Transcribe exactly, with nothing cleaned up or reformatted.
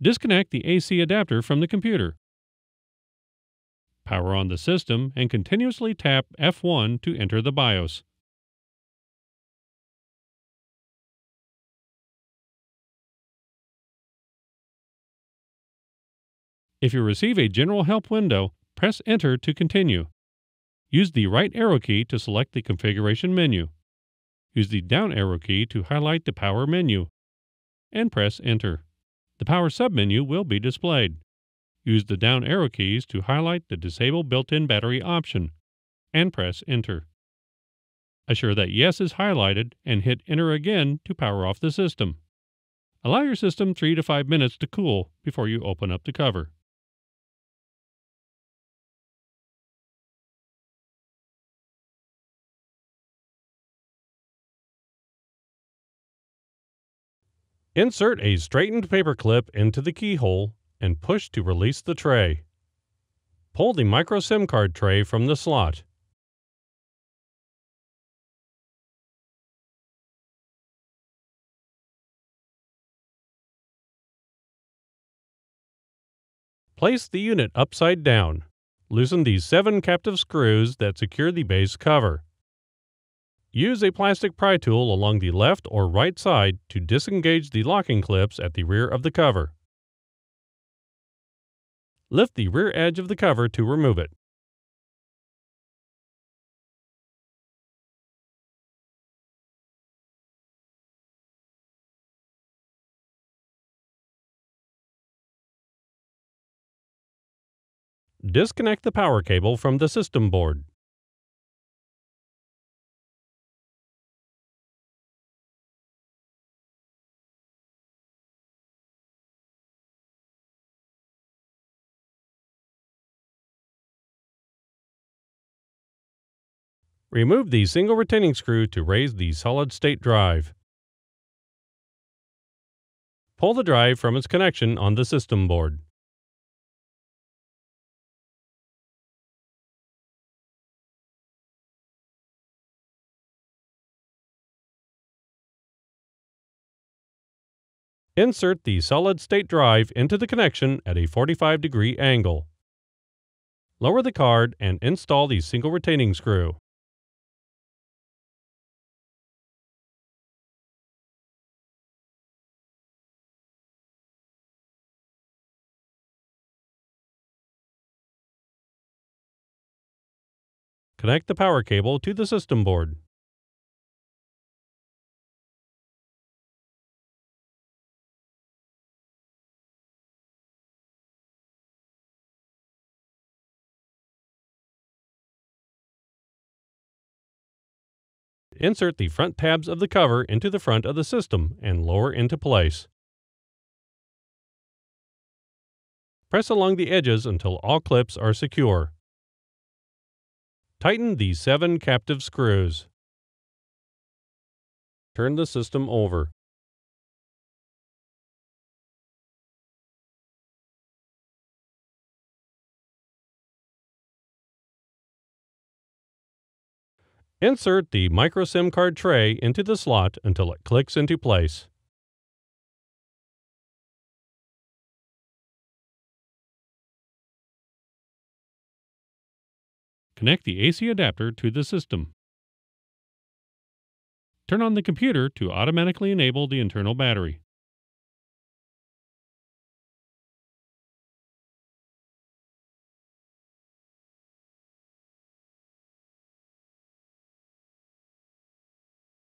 Disconnect the A C adapter from the computer. Power on the system and continuously tap F one to enter the BIOS. If you receive a general help window, press Enter to continue. Use the right arrow key to select the configuration menu. Use the down arrow key to highlight the power menu, and press Enter. The power submenu will be displayed. Use the down arrow keys to highlight the Disable Built-in Battery option, and press Enter. Assure that Yes is highlighted and hit Enter again to power off the system. Allow your system three to five minutes to cool before you open up the cover. Insert a straightened paper clip into the keyhole and push to release the tray. Pull the micro SIM card tray from the slot. Place the unit upside down. Loosen the seven captive screws that secure the base cover. Use a plastic pry tool along the left or right side to disengage the locking clips at the rear of the cover. Lift the rear edge of the cover to remove it. Disconnect the power cable from the system board. Remove the single retaining screw to raise the solid-state drive. Pull the drive from its connection on the system board. Insert the solid-state drive into the connection at a forty-five degree angle. Lower the card and install the single retaining screw. Connect the power cable to the system board. Insert the front tabs of the cover into the front of the system and lower into place. Press along the edges until all clips are secure. Tighten the seven captive screws. Turn the system over. Insert the micro SIM card tray into the slot until it clicks into place. Connect the A C adapter to the system. Turn on the computer to automatically enable the internal battery.